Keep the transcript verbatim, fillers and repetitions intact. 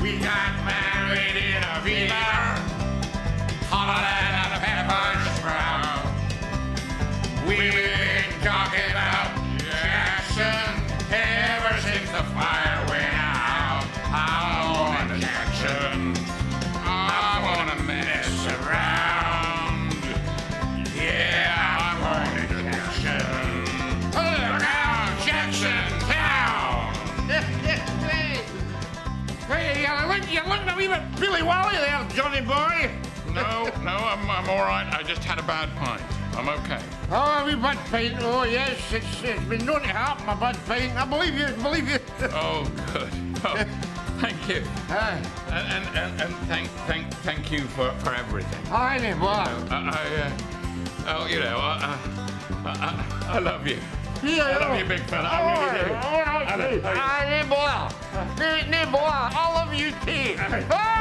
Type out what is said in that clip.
We got married in a villa, Holland and a pepper sprout. We've been talking about Jackson ever since the fire went out. I'm going to Jackson. I want to mess around. Yeah, I'm going to Jackson. Look out, Jackson town. Hey, you look, you look a wee bit Billy Wally there, Johnny boy. No, no, I'm, I'm all right. I just had a bad pint. I'm okay. Oh, a wee bud paint. Oh, yes, it's, it's been known to help my bud paint. I believe you, believe you. Oh, good. Oh, thank you. Aye. And and, and, and thank thank thank you for, for everything. Aye, ne, boy. I, I uh, oh, you know, I, I, I, I love you. Yeah, I love you, big fella. I really do. All right, I love you. aye, ne, boy. Ne, ne, boy. I love you too.